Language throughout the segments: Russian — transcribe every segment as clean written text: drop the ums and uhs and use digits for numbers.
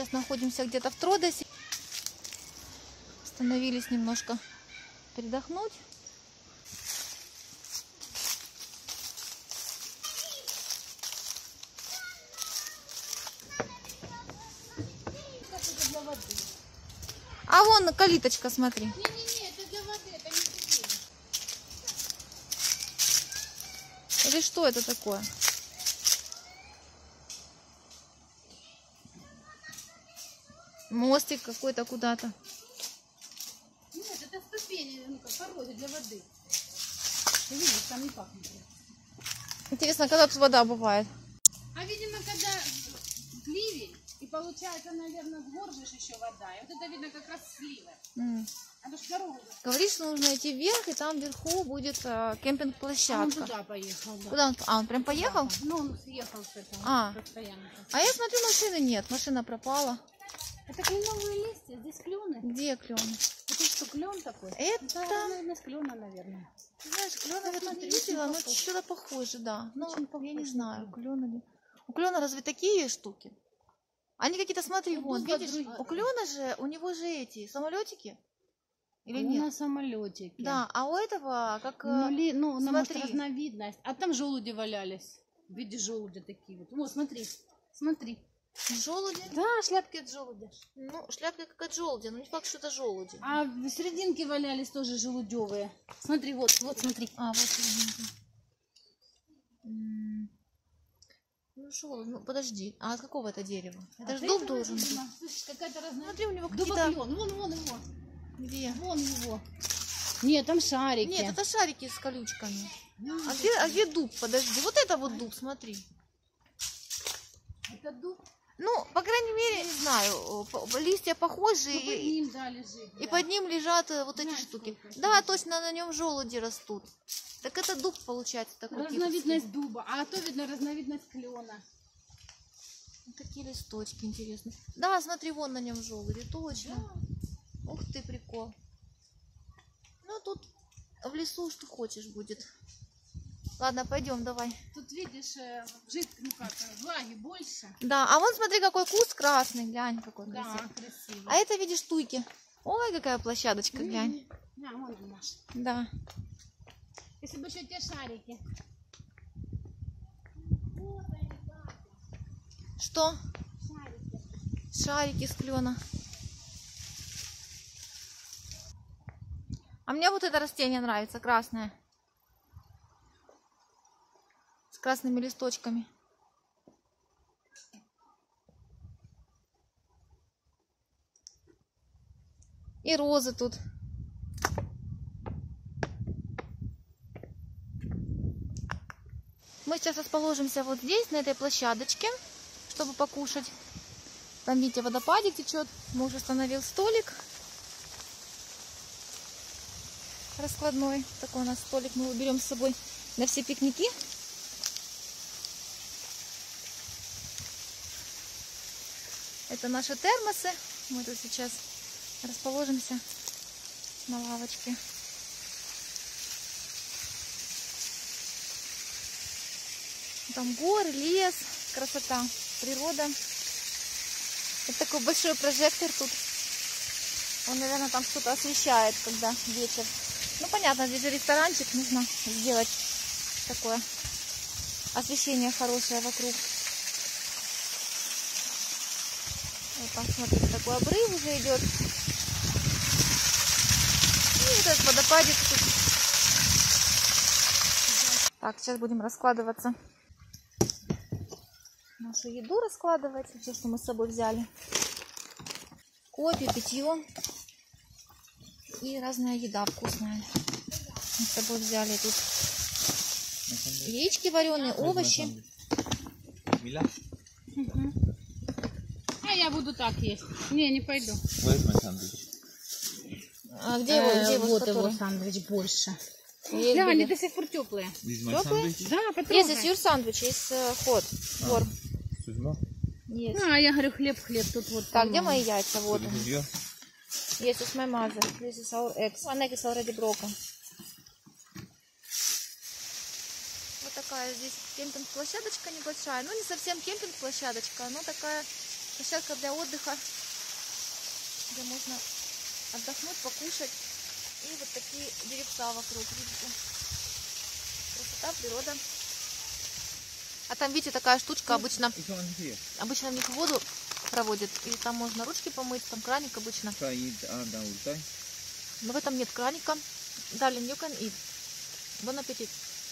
сейчас находимся где-то в Тродосе. Остановились немножко передохнуть. А вон калиточка, смотри. Не-не-не, это для воды, это не тебе. Или что это такое? Мостик какой-то куда-то. Нет, это ступени, ну как пороги для воды. Ты видишь, там не пахнет. Интересно, когда тут вода бывает? А видимо, когда ливень, и получается, наверное, с гор же еще вода. И вот это видно как раз сливы. А то ж дорогу. Говорит, что нужно идти вверх, и там вверху будет Он кемпинг-площадка. туда поехал, да. Куда он? А, он прям поехал? Ну, он съехал с этого. А. Постоянно. А я смотрю, машины нет, машина пропала. Это кленовые листья, здесь клены. Где клен? Это что, клен такой? Это, наверное, с клена, наверное. ты знаешь, клен я тут Смотри, видела, очень но похож. что-то похоже, да. Ну, Очень я не похож знаю, на клен или... У клена разве такие штуки? Они какие-то, смотри, У вон, дуба видишь? другие. У клена же, у него же эти самолетики. Или Ну, нет? на самолетике. Да, а у этого как... Ну, на может, смотри. разновидность. А там желуди валялись. В виде желудя такие вот. Вот, смотри. Смотри. Желуди? Да, шляпки от желудя. Ну, шляпка как от желуди, но не факт, что это желуди. А в серединке валялись тоже желудевые. Смотри, вот, смотри. А, вот серединка. Ну, желудь, ну, подожди. А от какого это дерева? Это же дуб должен быть. Слышишь, какая-то разновидность. Смотри, у него какие-то... Дубоклен. Вон его. Где? Вон его. Нет, там шарики. Нет, это шарики с колючками. Ну, А где дуб? Подожди. Вот это вот дуб, смотри. это дуб. Ну, по крайней мере, не знаю, листья похожи, Ну, под ним, да, лежит. и да. под ним лежат вот эти Знаешь, штуки. сколько Да, точно, на нем желуди растут. Так это дуб, получается, такой Разновидность дуба. А то, видно, разновидность клена. Вот такие листочки интересные. Да, смотри, вон на нем желуди, точно. Да. Ух ты, прикол. Ну, тут в лесу что хочешь будет. Ладно, пойдем, давай. Тут, видишь, ну как, влаги больше. Да, а вон смотри, какой куст красный, глянь, какой Да, красивый. красиво. А это, видишь, туйки. Ой, какая площадочка, глянь. Да, вон он наш. Да. Если бы еще те шарики. Что? Шарики. Шарики с клена. А мне вот это растение нравится, красное. С красными листочками. И розы тут. Мы сейчас расположимся вот здесь, на этой площадочке, чтобы покушать. Там, видите, водопадик течет. Муж установил столик раскладной. Такой у нас столик, мы его берем с собой на все пикники. Это наши термосы. Мы тут сейчас расположимся на лавочке. Там горы, лес, красота, природа. Это такой большой прожектор тут. Он, наверное, там что-то освещает, когда вечер. Ну, понятно, здесь же ресторанчик, нужно сделать такое освещение хорошее вокруг. Вот там, смотрите, такой обрыв уже идет. И вот этот водопадик тут. Так, сейчас будем раскладываться. Нашу еду раскладывать, все, что мы с собой взяли. Кофе, питье и разная еда вкусная. Мы с собой взяли тут яички вареные, овощи. А я буду так есть. Не пойду. А где его? Где его? Вот который? его сэндвич больше. Есть Да, они были. до сих пор теплые. Теплые? Да, Есть потрогай. здесь your sandwich, есть ход. Форм. Есть. А, я говорю, хлеб, тут вот. Так, где мои яйца? Вот они. Yes, it's my mother. This is our eggs. One egg is already broken. Вот такая здесь кемпинг-площадочка небольшая. Ну, не совсем кемпинг-площадочка, но такая Площадка для отдыха, где можно отдохнуть, покушать. И вот такие деревца вокруг, видите. Красота, природа. А там, видите, такая штучка обычно в них воду проводят. И там можно ручки помыть, там краник обычно. Но в этом нет краника. Darling, you can eat. Bon appetit.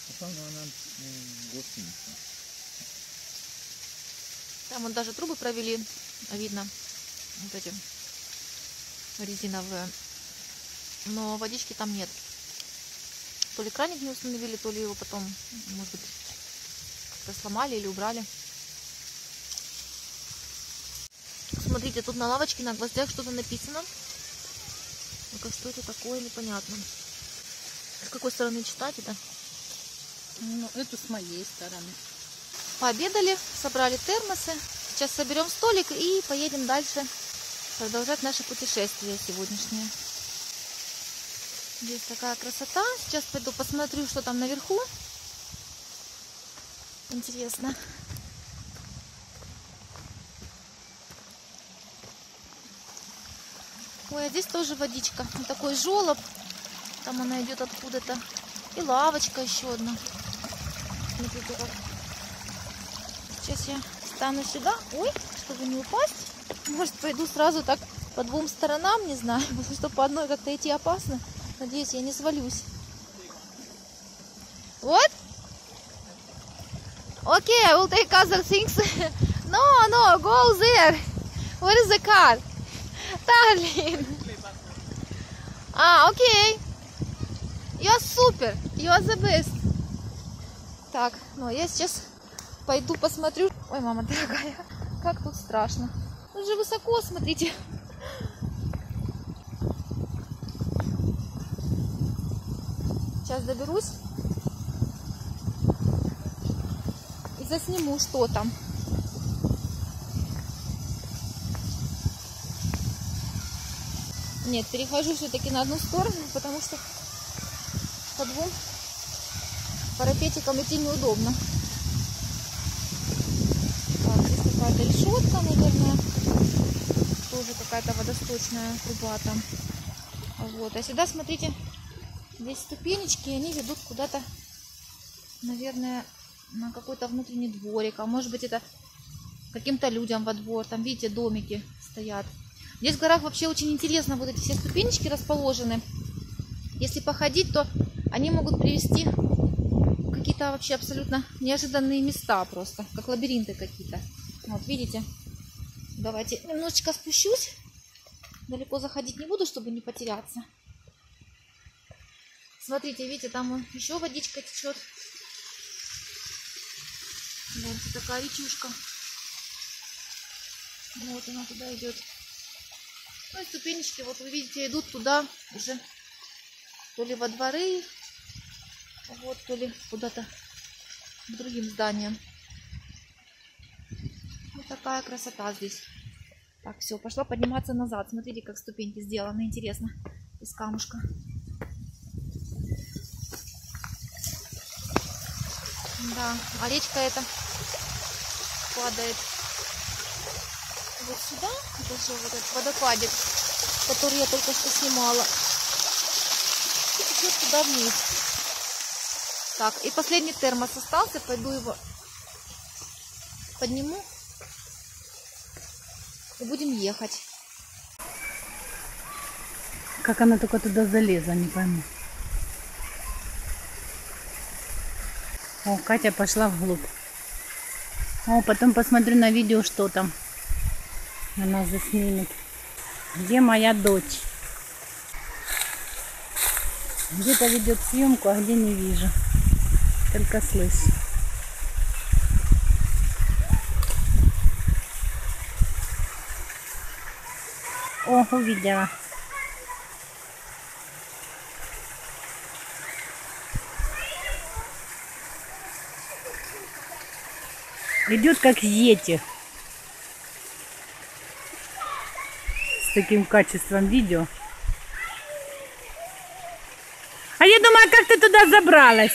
Там вот даже трубы провели, видно, вот эти резиновые. Но водички там нет. То ли краник не установили, то ли его потом, может быть, как-то сломали или убрали. Смотрите, тут на лавочке, на гвоздях что-то написано. Ну-ка, что это такое, непонятно. С какой стороны читать это? Ну, это с моей стороны. Пообедали, собрали термосы. Сейчас соберем столик и поедем дальше продолжать наше путешествие сегодняшнее. Здесь такая красота. Сейчас пойду посмотрю, что там наверху. Интересно. Ой, а здесь тоже водичка. Вот такой желоб. Там она идет откуда-то. И лавочка еще одна. Смотрите как. Сейчас я встану сюда. Ой, чтобы не упасть. Может, пойду сразу так по двум сторонам, не знаю. Потому что по одной как-то идти опасно. Надеюсь, я не свалюсь. Вот. Okay, I will take other things. No, go there. Where is the car? Darling. Okay. You are super. You are the best. Так, ну я сейчас пойду посмотрю. Ой, мама дорогая, как тут страшно. Тут же высоко, смотрите. Сейчас доберусь и засниму, что там. Нет, перехожу все-таки на одну сторону, потому что по двум парапетикам идти неудобно. Так, здесь какая-то решетка, наверное. Тоже какая-то водосточная труба там. Вот. А сюда, смотрите, здесь ступенечки, и они ведут куда-то, наверное, на какой-то внутренний дворик. А может быть, это каким-то людям во двор. Там, видите, домики стоят. Здесь в горах вообще очень интересно, вот эти все ступенечки расположены. Если походить, то они могут привести в какие-то вообще абсолютно неожиданные места просто, как лабиринты какие-то. Вот, видите? Давайте немножечко спущусь. Далеко заходить не буду, чтобы не потеряться. Смотрите, видите, там еще водичка течет. Вот такая речушка. Вот она туда идет. Ну и ступенечки, вот вы видите, идут туда уже то ли во дворы, вот, то ли куда-то к другим зданиям. Вот такая красота здесь. Так, все, пошла подниматься назад. Смотрите, как ступеньки сделаны, интересно, из камушка. Да, а речка эта падает вот сюда. Это же вот этот водопадик, который я только что снимала. И течет туда вниз. Так, и последний термос остался. Пойду его подниму. И будем ехать. Как она только туда залезла, не пойму. О, Катя пошла вглубь. О, потом посмотрю на видео, что там. Она заснимет. Где моя дочь? Где-то ведет съемку, а где не вижу. Только слышу. О, увидела. Идет как йети. С таким качеством видео. А я думаю, как ты туда забралась?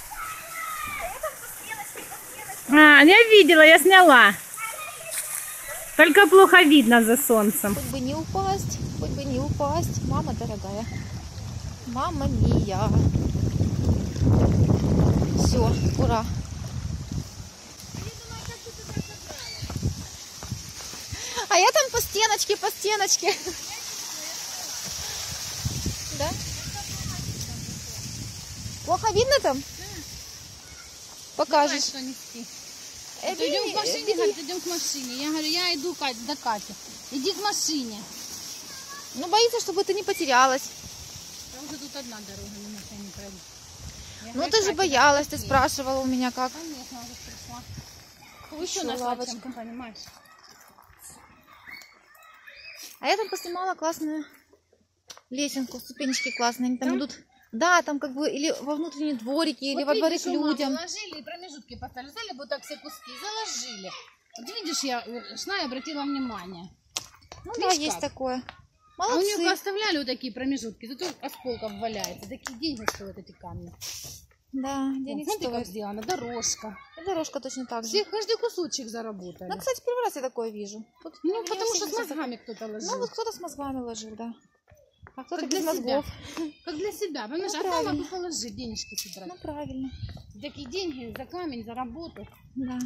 А, я видела, я сняла. Только плохо видно за солнцем. Хоть бы не упасть, хоть бы не упасть. Мама дорогая. Мама мия. Все, ура. А я там по стеночке, по стеночке. Да? Плохо видно там? Покажешь. Что нести? Бери, Идем к машине, бери. говорит, идем к машине. Я говорю, я иду до Кати. Иди к машине. Ну, боится, чтобы ты не потерялась. Там уже тут одна дорога, на машине пройду. Ну, ты же боялась, ты спрашивала у меня как. Конечно, уже пришла. Еще Еще нашла лавочка. чем, понимаешь? А я там поснимала классную лесенку, ступенечки классные. Они там Там? идут. Да, там как бы или во внутренние дворики, или Вот во дворе видишь, к ума людям. заложили и промежутки поставили. Взяли бы вот так все куски и заложили. Вот видишь, я шла и обратила внимание. Ну Видишь, да, есть как? такое. А у нее Молодцы. оставляли вот такие промежутки, зато осколков валяется. Такие деньги стоят эти камни. Да, денег Смотри, как стоит. сделано, дорожка. И дорожка точно так же. Все, каждый кусочек заработали. Ну, кстати, первый раз я такое вижу. Тут Ну, у меня потому все что с не совсем- мозгами кто-то ложил. Ну, вот кто-то с мозгами ложил, да. А кто-то Как без для себя. мозгов. Как для себя, понимаешь? Ну, А дома правильно. бы положить, денежки собрать. Ну, правильно. Такие деньги за камень, за работу. Да.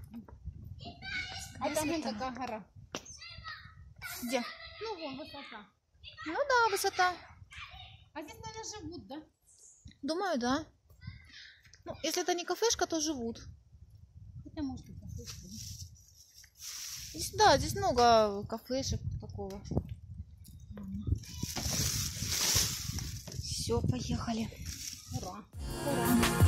А там вон Красота. такая гора. Где? Ну, вон, высота. Ну да, высота. А здесь, наверное, живут, да? Думаю, да. Ну, если это не кафешка, то живут. Хотя, может, и кафешка. Здесь, да, здесь много кафешек такого. Все, поехали. Ура. Ура.